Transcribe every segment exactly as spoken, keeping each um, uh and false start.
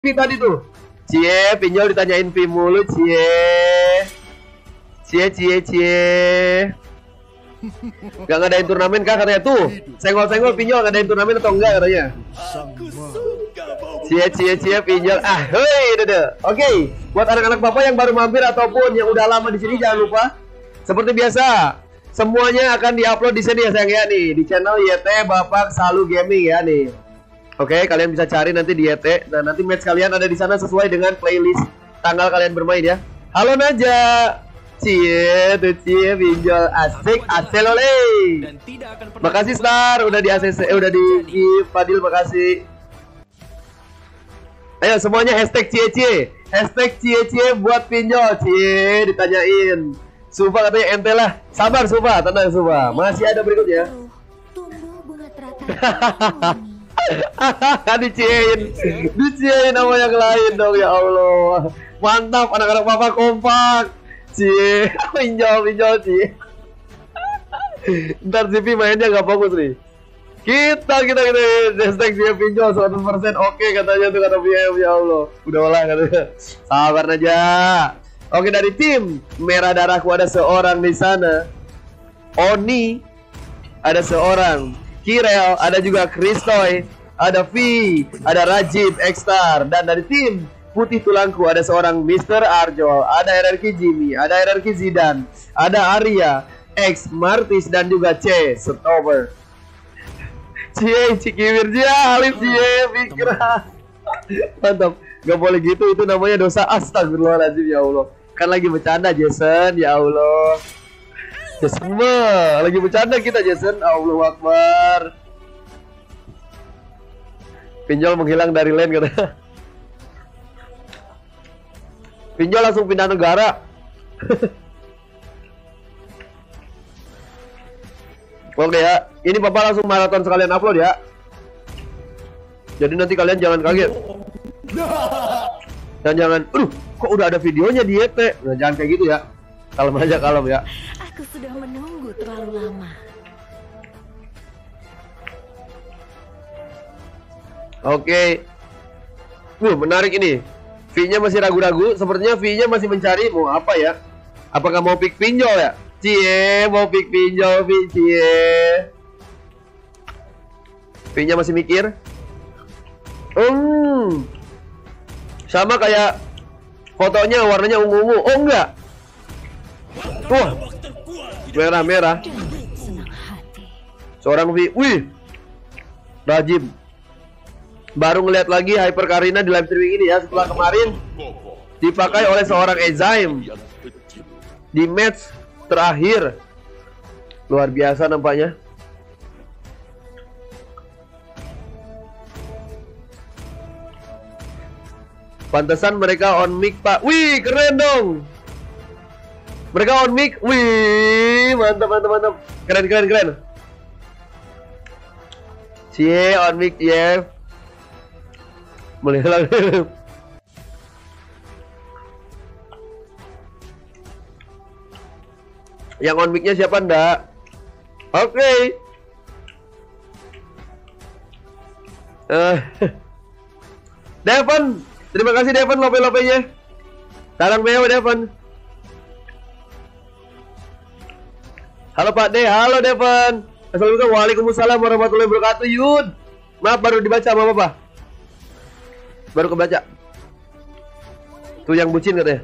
V tadi tuh. Cie, pinjol ditanyain V mulu, cie. Cie, cie, cie. Gak ngadain turnamen kah katanya tuh. Senggol-senggol pinjol ngadain turnamen atau enggak katanya. Cie, cie, cie, pinjol. Ah, hei, dede. Oke, buat anak-anak papa yang baru mampir ataupun yang udah lama di sini jangan lupa. Seperti biasa, semuanya akan diupload di sini ya sayang ya nih di channel Y T Bapak Salu Gaming ya nih. Oke, kalian bisa cari nanti di Y T. Nah, nanti match kalian ada di sana sesuai dengan playlist tanggal kalian bermain ya. Halo Naja. Cie, tuh cie pinjol asik, asel oleh. Makasih Star, udah di A C C, eh, udah di, di Fadil, makasih. Ayo semuanya hashtag cie cie, hashtag cie cie buat pinjol, cie ditanyain. Supa katanya ente lah, sabar Supa, tenang Supa, masih ada berikutnya. Diciein, diciein sama yang lain dong ya Allah. Mantap anak-anak papa kompak. Cie, pinjol pinjol cie. Ntar C P mainnya gak fokus nih. Kita kita kita hashtag cie pinjol seratus persen oke katanya tuh kata V M ya Allah. Udah lah katanya. Sabar aja. Oke, dari tim merah darahku ada seorang di sana. Oni ada seorang. Kirel ada juga Kristoy, ada V, ada Rajib Ekstar, dan dari tim putih tulangku ada seorang Mister Arjol, ada R R Q Jimmy, ada R R Q Zidan, ada Arya, X Martis, dan juga C Stover. Cie, Cikiwir dia, Alif Cie, Fikra. Mantap, gak boleh gitu, itu namanya dosa. Astagfirullahaladzim ya Allah. Kan lagi bercanda Jason, ya Allah. Jason mah, lagi bercanda kita Jason, Allahu Akbar. Pinjol menghilang dari lane katanya. Pinjol langsung pindah negara. Oke ya, ini papa langsung maraton sekalian upload ya. Jadi nanti kalian jangan kaget. Dan jangan, aduh, kok udah ada videonya di Y T. Nah, jangan kayak gitu ya. Kalem aja, kalem ya. Aku sudah menunggu terlalu lama. Oke. Wuh, menarik ini. V-nya masih ragu-ragu, sepertinya V-nya masih mencari mau apa ya? Apakah mau pick pinjol ya? Cie, mau pick pinjol, V, cie. V-nya masih mikir. Hmm. Sama kayak fotonya warnanya ungu-ungu. Oh enggak. Wah. Merah-merah. Seorang V. Wih. Rajib. Baru ngeliat lagi Hyper Karina di live streaming ini ya, setelah kemarin dipakai oleh seorang Ezaim di match terakhir. Luar biasa nampaknya. Pantesan mereka on mic pak. Wih keren dong. Mereka on mic. Wih mantap mantap mantap. Keren keren keren. Cie on mic ya. Melihat yang on mic-nya siapa ndak? Oke. Okay. Uh, Devon, terima kasih Devon lope-lopenya. Salam meo Devon. Halo Pak D, halo Devon. Assalamualaikum, waalaikumsalam warahmatullahi wabarakatuh. Yud, maaf baru dibaca sama Bapak. Baru kebaca. Tuh yang bucin katanya.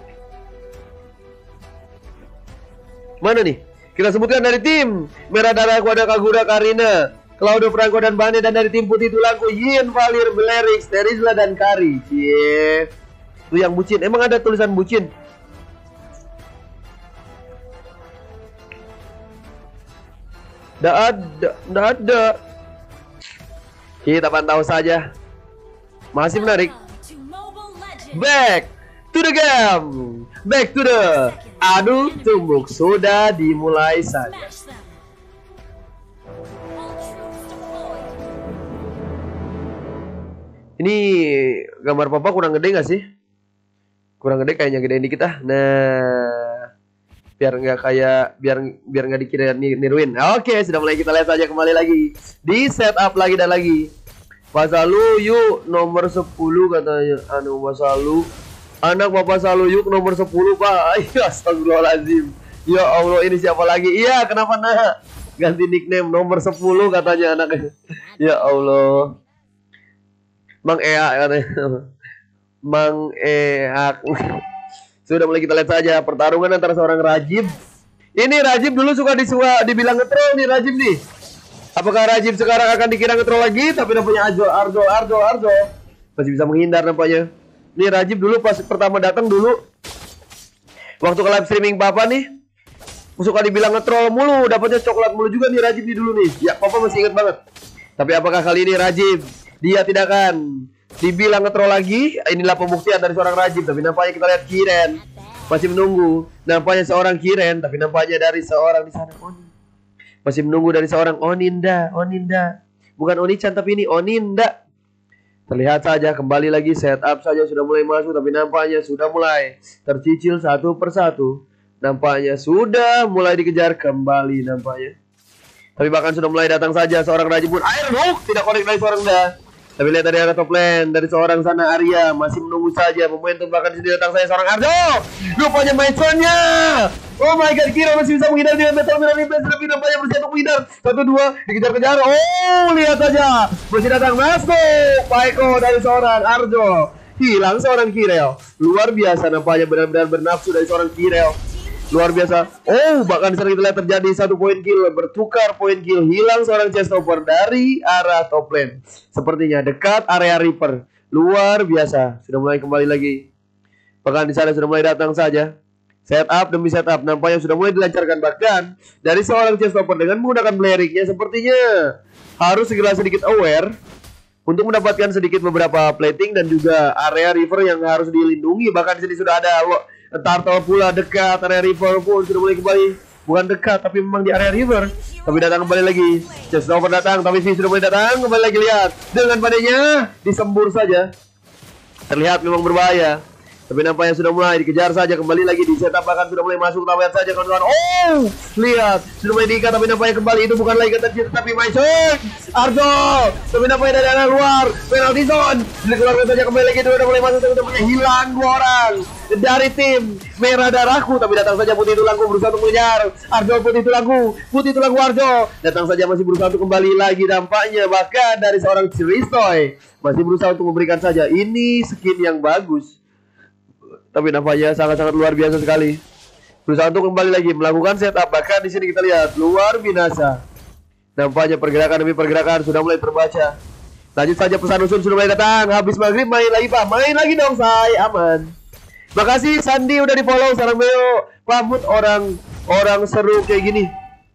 Mana nih? Kita sebutkan dari tim merah darahku ada Kagura Karina, Claudio Franco dan Bane, dan dari tim putih tulangku Yin, Valir, Belerix, Terizla dan Kari. Cie. Tuh yang bucin. Emang ada tulisan bucin? Nggak ada, nggak ada. Kita pantau saja. Masih menarik. Back to the game. Back to the adu tumbuk. Sudah dimulai saja. Ini gambar papa kurang gede gak sih? Kurang gede kayaknya, gedein dikit ah. Nah, biar nggak kayak biar biar nggak dikira niruin. Oke, sudah mulai, kita lihat saja kembali lagi di setup lagi dan lagi. Pak Salu yuk nomor sepuluh katanya. Anu Pak Salu. Anak Bapak Salu yuk nomor sepuluh Pak. Ayo astagfirullahaladzim. Ya Allah ini siapa lagi? Iya kenapa nah? Ganti nickname nomor sepuluh katanya anaknya. Ya Allah. Mang Ea katanya. Mang Ea. Sudah mulai kita lihat saja pertarungan antara seorang Rajib. Ini Rajib dulu suka disua, dibilang ngetrol nih Rajib nih. Apakah Rajib sekarang akan dikira ngetrol lagi? Tapi nampaknya Arjo, Arjo, Arjo, Arjo masih bisa menghindar nampaknya. Ini Rajib dulu pas pertama datang dulu waktu ke live streaming Papa nih suka dibilang ngetrol mulu, dapatnya coklat mulu juga nih Rajib nih dulu nih. Ya Papa masih ingat banget. Tapi apakah kali ini Rajib dia tidak akan dibilang ngetrol lagi? Inilah pembuktian dari seorang Rajib. Tapi nampaknya kita lihat Kiren masih menunggu. Nampaknya seorang Kiren, tapi nampaknya dari seorang di sana Oni. Masih menunggu dari seorang Oninda, Oninda. Bukan Onichan tapi ini Oninda. Terlihat saja kembali lagi setup saja sudah mulai masuk, tapi nampaknya sudah mulai tercicil satu persatu. Nampaknya sudah mulai dikejar kembali nampaknya. Tapi bahkan sudah mulai datang saja seorang Rajib pun. Air hook tidak connect dari seorang dah. Tapi lihat dari arah top lane dari seorang sana Arya masih menunggu saja momentum, bahkan di sini datang saya seorang Arjo. Rupanya Maisonnya. Oh my god, kira masih bisa menghindar dengan Metal Mirror Replace, lebih nampaknya bersih untuk menghindar. Satu dua dikejar-kejar. Oh lihat saja masih datang masuk Paiko dari seorang Arjo. Hilang seorang Kirel. Luar biasa nampaknya benar-benar bernafsu dari seorang Kirel. Luar biasa. Oh bahkan sering kita lihat terjadi satu poin kill, bertukar poin kill, hilang seorang Chestopper dari arah top lane. Sepertinya dekat area Reaper. Luar biasa. Sudah mulai kembali lagi. Bahkan di sana sudah mulai datang saja. Setup demi setup nampaknya sudah mulai dilancarkan, bahkan dari seorang Chestopper dengan menggunakan Bleriknya sepertinya harus segera sedikit aware untuk mendapatkan sedikit beberapa plating dan juga area River yang harus dilindungi. Bahkan di sini sudah ada Turtle pula dekat area River pun sudah mulai kembali. Bukan dekat tapi memang di area River. Tapi datang kembali lagi. Chestopper datang tapi sih sudah mulai datang. Kembali lagi lihat dengan padanya disembur saja. Terlihat memang berbahaya. Tapi nampaknya sudah mulai dikejar saja, kembali lagi di setup, bahkan sudah mulai masuk. Kita lihat saja kawan-kawan. Oh, lihat sudah mulai diikat, tapi nampaknya kembali itu bukan lagi kata cinta tapi Maison Arjo. Tapi nampaknya dari arah luar penalty zone dikeluarkan saja, kembali lagi sudah mulai masuk, tapi nampaknya hilang dua orang dari tim merah darahku. Tapi datang saja putih tulangku berusaha untuk mengejar Arjo. Putih tulangku, putih tulangku Arjo datang saja masih berusaha untuk kembali lagi nampaknya, bahkan dari seorang Chiristoy masih berusaha untuk memberikan saja ini skin yang bagus. Tapi nampaknya sangat-sangat luar biasa sekali. Berusaha untuk kembali lagi melakukan setup. Bahkan di sini kita lihat luar binasa. Nampaknya pergerakan demi pergerakan sudah mulai terbaca. Lanjut saja pesan usun sudah mulai datang. Habis maghrib main lagi Pak. Main lagi dong say. Aman. Makasih Sandi udah di follow. Sarang Beo. Pamut orang orang seru kayak gini.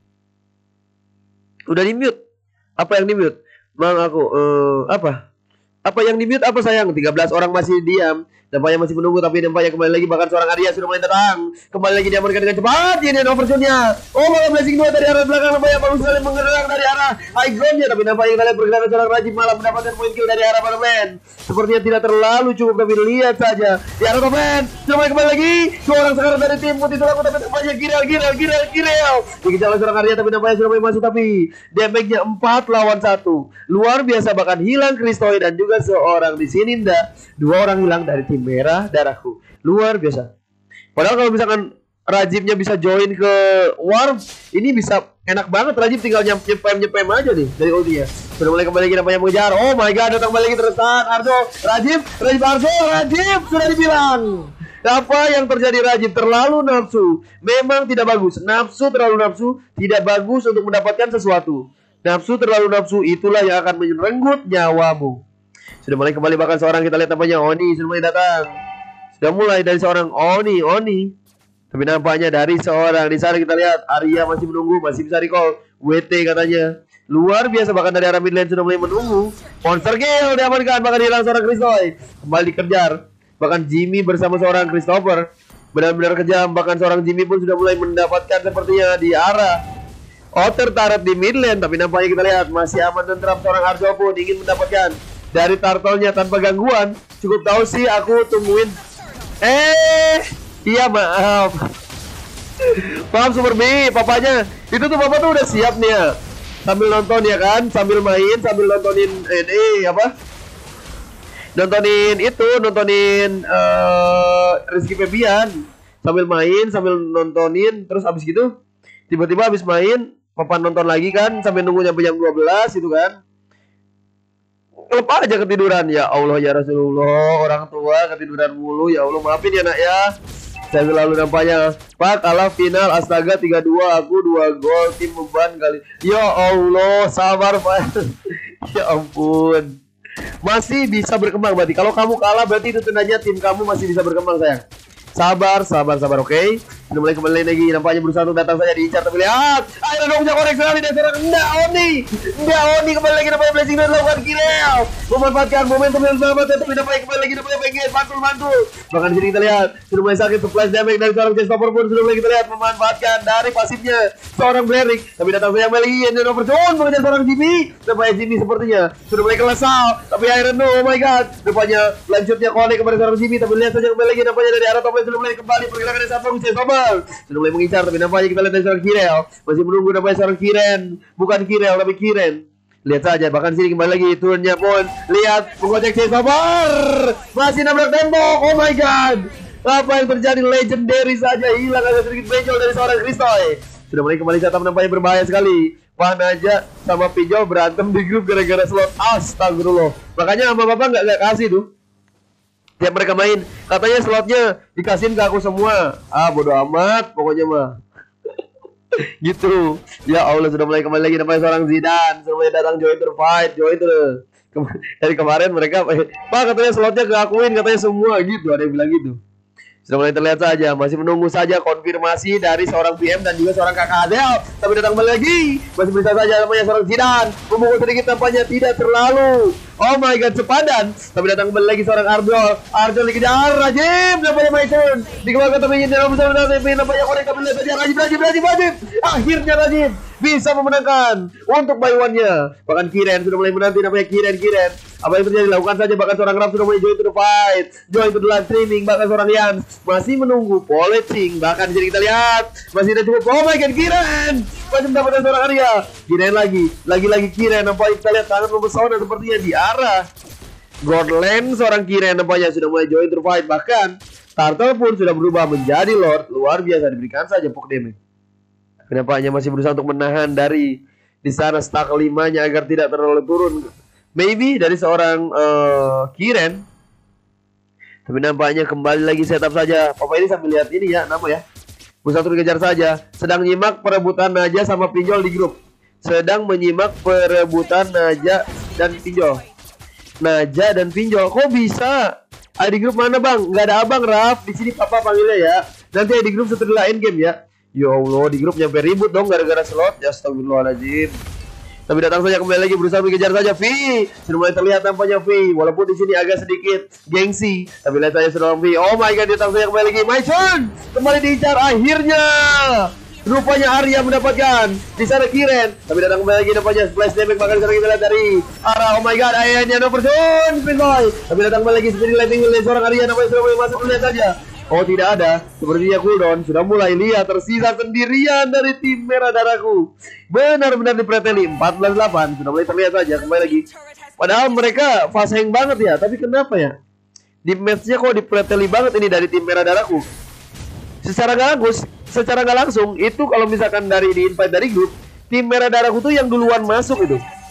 Udah di mute. Apa yang di mute? Mang aku uh, apa? Apa yang di mute apa sayang? tiga belas orang masih diam. Nampaknya masih menunggu, tapi nampaknya kembali lagi. Bahkan seorang Arya sudah mulai datang. Kembali lagi diamankan dengan cepat. Ini overshotnya. Oh, malah blessing dua dari arah belakang. Nampaknya bagus sekali menggerak dari arah high groundnya. Tapi nampaknya kita lihat pergerakan seorang Rajib malah mendapatkan point kill dari arah bottom lane. Sepertinya tidak terlalu cukup, tapi lihat saja di arah top lane. Sudah mulai kembali lagi. Dua orang sekarang dari tim putih tulaku, tapi nampaknya Girel, Girel, Girel, Girel dikejar oleh seorang Arya, tapi nampaknya sudah mulai masuk. Tapi damage-nya empat lawan satu. Luar biasa, bahkan hilang Kristoy dan juga seorang di sini ndak. Dua orang hilang dari tim merah darahku. Luar biasa. Padahal kalau misalkan Rajibnya bisa join ke Warm, ini bisa enak banget. Rajib tinggal nyepem-nyepem aja nih dari ultinya. Sudah mulai kembali lagi nampaknya mengejar. Oh my god, datang kembali lagi terusan Arjo. Rajib, Rajib Arjo, Rajib sudah dibilang. Apa yang terjadi Rajib? Terlalu nafsu. Memang tidak bagus. Nafsu terlalu nafsu tidak bagus untuk mendapatkan sesuatu. Nafsu terlalu nafsu itulah yang akan merenggut nyawamu. Sudah mulai kembali, bahkan seorang kita lihat nampaknya Oni sudah mulai datang. Sudah mulai dari seorang Oni, Oni. Tapi nampaknya dari seorang di sana kita lihat Arya masih menunggu, masih bisa recall. W T katanya. Luar biasa, bahkan dari arah mid lane sudah mulai menunggu. Monster kill diamankan, bahkan hilang seorang Kristoy. Kembali dikejar. Bahkan Jimmy bersama seorang Christopher benar-benar kejam. Bahkan seorang Jimmy pun sudah mulai mendapatkan sepertinya di arah outer turret di mid lane. Tapi nampaknya kita lihat masih aman dan tenang. Seorang Arjo pun ingin mendapatkan dari turtle-nya tanpa gangguan. Cukup tahu sih, aku tungguin. Eh, iya maaf. Maaf Super B, papanya. Itu tuh papa tuh udah siap nih ya. sambil nonton ya kan, sambil main, sambil nontonin ini apa? Nontonin itu, nontonin uh, Rizky Febian. Sambil main, sambil nontonin, terus habis gitu tiba-tiba habis main, papan nonton lagi kan, sampai nunggu nyampe jam dua belas itu kan. Klub aja ketiduran, ya Allah ya Rasulullah, orang tua ketiduran mulu, ya Allah maafin ya nak ya. Saya selalu nampaknya Pak kalah final astaga tiga dua, aku dua gol, tim beban kali. Ya Allah, sabar Pak. Ya ampun. Masih bisa berkembang berarti. Kalau kamu kalah berarti itu tandanya tim kamu masih bisa berkembang sayang. Sabar, sabar, sabar, oke okay? Sudah mulai kembali lagi, nampaknya berusaha untuk datang saja diincar, tapi lihat akhirnya dong punya koneksi sekali dan sekarang enggak Oni enggak Oni kembali lagi, nampaknya blessing dan lakukan kill memanfaatkan momentum yang selamat, tapi nampaknya kembali lagi, nampaknya pengen mantul-mantul, bahkan di sini kita lihat sudah mulai sakit flash damage dari seorang Chestopper pun sudah mulai kita lihat memanfaatkan dari pasifnya seorang Blerick, tapi datang saja kembali lagi yang overzone mengejar seorang Jimmy, nampaknya Jimmy sepertinya sudah mulai kelesal, tapi akhirnya no, oh my god, nampaknya lanjutnya connect kepada seorang Jimmy, tapi lihat saja kembali lagi nampaknya dari arah top lane sudah mulai kembali pergerakan dari satu Chestopper sudah mulai mengincar, tapi nampaknya kita lihat dari seorang Kirel masih menunggu nampaknya seorang Kiren, bukan Kirel tapi Kiren. Lihat saja, bahkan sini kembali lagi turunnya pun lihat mengocek Chestopper masih nabrak tembok. Oh my god, apa yang terjadi? Legendary saja hilang agak sedikit benjol dari seorang Kristoy. Sudah mulai kembali setup, nampaknya berbahaya sekali. Panaja sama Pinjol berantem di grup gara-gara slot. Astagfirullah, makanya sama bapak nggak nggak kasih tuh. Tiap mereka main, katanya slotnya dikasihin ke aku semua. Ah, bodo amat, pokoknya mah. Gitu. Ya Allah, sudah mulai kembali lagi namanya seorang Zidane. Sudah mulai datang join to fight, join to Kem dari kemarin mereka, Pak katanya slotnya keakuin, katanya semua gitu. Ada yang bilang gitu. Sudah mulai terlihat saja, masih menunggu saja konfirmasi dari seorang P M dan juga seorang kakak Adel. Tapi datang kembali lagi, masih bisa saja namanya seorang Zidane. Memukul sedikit tampaknya tidak terlalu. Oh my god, sepadan. Tapi datang kembali lagi seorang Arjol. Arjol dikejar Rajib, nampaknya Mason dikeluarkan, tapi ini dalam besar tapi nampaknya korek, tapi lihat saja Rajib, Rajib, Rajib, Rajib. Akhirnya Rajib bisa memenangkan untuk buy one-nya. Bahkan Kiren sudah mulai menanti, namanya Kiren, Kiren. Apa yang terjadi? Lakukan saja, bahkan seorang Raf sudah mulai join to the fight, join to the live streaming. Bahkan seorang Yans masih menunggu polling. Bahkan di sini kita lihat masih ada cukup. Oh my god, Kiren masih mendapatkan seorang Arya. Kiren lagi, lagi-lagi Kiren. Nampaknya kita lihat sangat mempesona sepertinya di arah Godland. Seorang Kiren nampaknya sudah mulai join to the fight. Bahkan Turtle pun sudah berubah menjadi Lord. Luar biasa, diberikan saja poke damage. Nampaknya masih berusaha untuk menahan dari di sana stack limanya agar tidak terlalu turun. Maybe dari seorang uh, Kiren. Tapi nampaknya kembali lagi setup saja. Papa ini sambil lihat ini ya, nama ya. Berusaha untuk dikejar saja. Sedang nyimak perebutan Naja sama Pinjol di grup. Sedang menyimak perebutan Naja dan Pinjol. Naja dan Pinjol. Kok bisa? Ada di grup mana bang? Nggak ada abang Raf. Di sini papa panggilnya ya. Nanti ada di grup setelah end game ya. Ya Allah, di grup nyampe ribut dong gara-gara slot. Ya astagfirullahaladzim. Tapi datang saja kembali lagi, berusaha mengejar saja V. Sudah mulai terlihat tampaknya V, walaupun di sini agak sedikit gengsi. Tapi lihat saja seorang V. Oh my god, datang saja kembali lagi. My turn. Kembali diincar akhirnya. Rupanya Arya mendapatkan di sana Kiren. Tapi datang kembali lagi nampaknya splash damage, bahkan sekarang kita lihat dari arah. Oh my god, akhirnya no person Spin Boy. Tapi datang kembali lagi seperti lighting oleh seorang Arya, nampaknya sudah mulai masuk. Lihat saja. Oh tidak ada, sepertinya cooldown sudah mulai. Lihat tersisa sendirian dari tim merah darahku. Benar-benar dipreteli empat belas delapan. Sudah mulai terlihat saja kembali lagi. Padahal mereka fasing banget ya. Tapi kenapa ya di matchnya kok dipreteli banget ini dari tim merah darahku. Secara gak langsung, secara gak langsung itu kalau misalkan dari di invite dari grup, tim merah darahku tuh yang duluan masuk itu.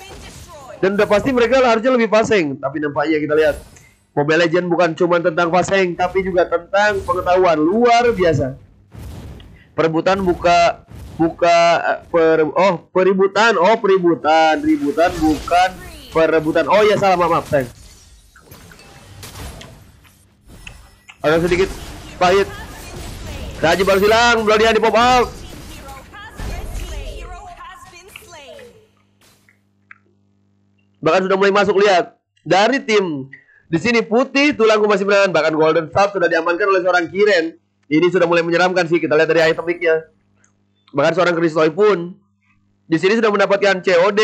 Dan udah pasti mereka harusnya lebih fasing. Tapi nampaknya kita lihat Mobile Legends bukan cuma tentang fasing, tapi juga tentang pengetahuan luar biasa. Perebutan buka buka per, oh peributan, oh peributan, ributan bukan perebutan. Oh ya salah, maaf, maaf sayang. Agak sedikit pahit. Raji baru silang, belum dia di pop out. Bahkan sudah mulai masuk, lihat dari tim. Di sini putih, tulangku masih menahan. Bahkan Golden Staff sudah diamankan oleh seorang Kiren. Ini sudah mulai menyeramkan sih. Kita lihat dari item pick-nya. Bahkan seorang Kristoy pun di sini sudah mendapatkan C O D.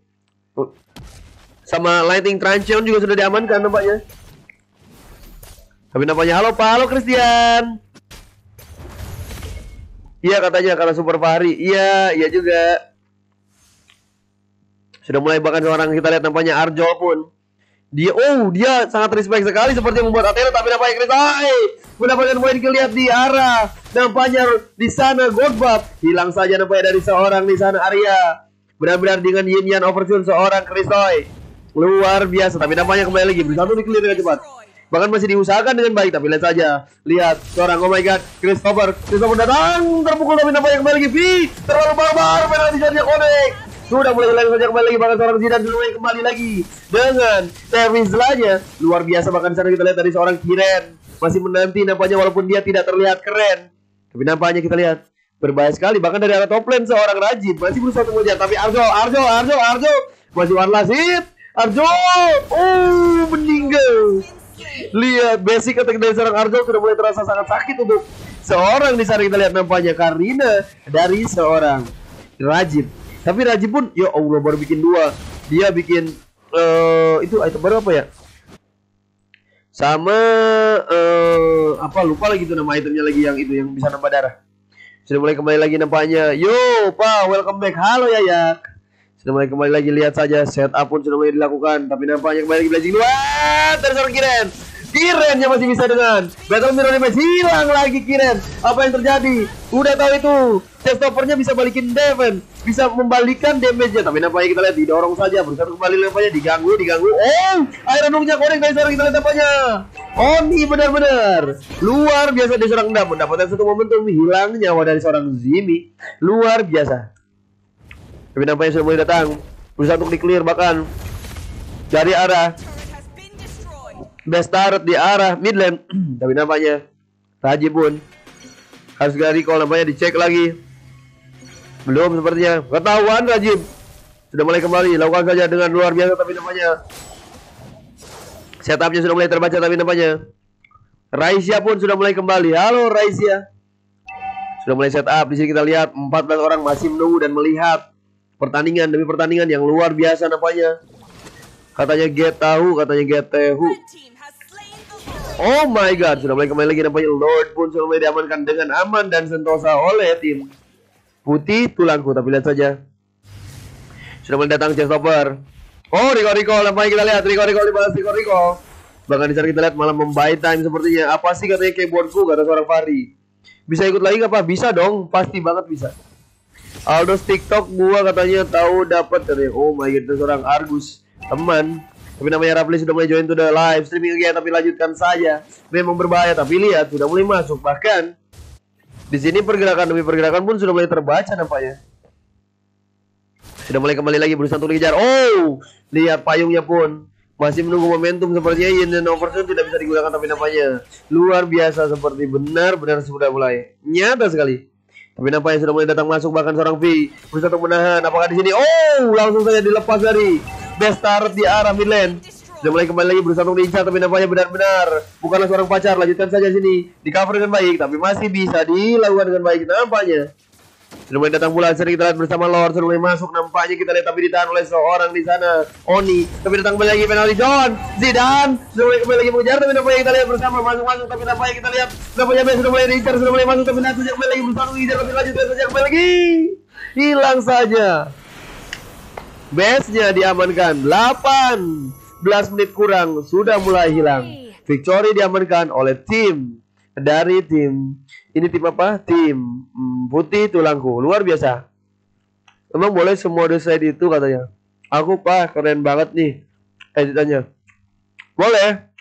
Sama Lightning Truncheon juga sudah diamankan nampaknya. Tapi nampaknya halo Pak, halo Christian. Iya katanya karena Super Fahri. Iya, iya juga. Sudah mulai bahkan seorang kita lihat nampaknya Arjol pun. Dia oh dia sangat respect sekali seperti membuat Athena, tapi nampaknya Chris Oi mendapatkan poin kill. Lihat di arah nampaknya di sana Godbab hilang saja nampaknya dari seorang di sana Arya. Benar-benar dengan Yin Yang overtune seorang Chris Oi. Luar biasa, tapi nampaknya kembali lagi bersatu di clear dengan cepat. Bahkan masih diusahakan dengan baik, tapi lihat saja. Lihat seorang, oh my god, Christopher. Christopher datang, terpukul tapi nampaknya kembali lagi. V, terlalu barbar, penalti saja connect. Sudah mulai lagi saja kembali lagi, bahkan seorang Zidane mulai kembali lagi dengan service lainnya. Luar biasa, bahkan di sana kita lihat dari seorang Kiren. Masih menanti nampaknya walaupun dia tidak terlihat keren. Tapi nampaknya kita lihat berbahaya sekali. Bahkan dari arah top lane seorang Rajib masih berusaha untuk mengejar. Tapi Arjo, Arjo, Arjo, Arjo masih one last hit. Arjo, oh meninggal. Lihat basic attack dari seorang Arjo sudah mulai terasa sangat sakit untuk seorang di sana. Kita lihat nampaknya Karina dari seorang Rajib. Tapi Rajib pun ya Allah baru bikin dua. Dia bikin uh, itu item baru apa ya? Sama uh, apa lupa lagi tuh nama itemnya lagi yang itu yang bisa nambah darah. Sudah mulai kembali lagi nampaknya. Yo, Pak, welcome back. Halo Yayak. Sudah mulai kembali lagi, lihat saja setup pun sudah mulai dilakukan. Tapi nampaknya kembali lagi blazing luar dari seorang Kiren. Kiren yang masih bisa dengan Battle Mirror Damage. Hilang lagi Kiren. Apa yang terjadi? Udah tahu itu. Chestoppernya bisa balikin defense, bisa membalikan damage-nya. Tapi nampaknya kita lihat didorong saja. Berusaha kembali nampaknya diganggu, diganggu. Oh, Iron Hook-nya korek dari seorang kita lihat nampaknya. Oni benar-benar luar biasa di seorang Ndam. Mendapatkan satu momentum hilang nyawa dari seorang Zimi. Luar biasa. Tapi nampaknya sudah mulai datang. Berusaha untuk di-clear bahkan dari arah best turret di arah mid lane. Tapi nampaknya Raji pun harus segera recall, nampaknya dicek lagi. Belum sepertinya. Ketahuan Rajib. Sudah mulai kembali. Lakukan saja dengan luar biasa. Tapi nampaknya setupnya sudah mulai terbaca. Tapi nampaknya Raisya pun sudah mulai kembali. Halo Raisya. Sudah mulai setup. Di sini kita lihat empat belas orang masih menunggu dan melihat pertandingan demi pertandingan yang luar biasa nampaknya. Katanya get tahu, katanya get tahu. Oh my god, sudah mulai kembali lagi nampaknya. Lord pun sudah mulai diamankan dengan aman dan sentosa oleh tim Putih Tulangku. Tapi lihat saja, sudah mulai datang Chestopper. Oh, Rico Rico, nampaknya kita lihat Rico Rico dibalas Rico Rico. Bahkan di sana kita lihat malah membuy time sepertinya. Apa sih katanya keyboardku, kata seorang Fari. Bisa ikut lagi nggak Pak? Bisa dong, pasti banget bisa. Aldos TikTok gua katanya tahu dapat dari oh my god, seorang Argus teman. Tapi namanya Rapli sudah mulai join to the live streaming again. Tapi lanjutkan saja, memang berbahaya. Tapi lihat sudah mulai masuk. Bahkan di sini pergerakan demi pergerakan pun sudah mulai terbaca nampaknya. Sudah mulai kembali lagi berusaha untuk dikejar. Oh, lihat payungnya pun masih menunggu momentum sepertinya. Yin dan overtune tidak bisa digunakan. Tapi nampaknya luar biasa, seperti benar-benar sudah mulai nyata sekali. Tapi nampaknya sudah mulai datang masuk bahkan seorang V berusaha untuk menahan. Apakah di sini? Oh, langsung saja dilepas dari best turret di arah mid lane. Sudah mulai kembali lagi berusaha untuk diincar. Tapi nampaknya benar-benar bukanlah seorang pacar. Lanjutkan saja sini, di cover dengan baik. Tapi masih bisa dilakukan dengan baik nampaknya. Sudah mulai datang pula, sering kita lihat bersama Lord. Sudah mulai masuk nampaknya kita lihat. Tapi ditahan oleh seorang di sana, Oni. Tapi datang kembali lagi penalti John Zidane. Sudah mulai kembali lagi mengejar. Tapi nampaknya kita lihat bersama masuk-masuk. Tapi nampaknya kita lihat nampaknya Ben sudah mulai diincar. Sudah mulai masuk. Tapi nanti saja kembali lagi berusaha mengejar. Tapi lanjutkan saja kembali lagi. Hilang saja. Base-nya diamankan. delapan belas menit kurang sudah mulai hilang. Victory diamankan oleh tim dari tim ini, tim apa? Tim hmm, Putih Tulangku. Luar biasa. Emang boleh semua desain itu katanya. Aku Pak keren banget nih editannya. Boleh.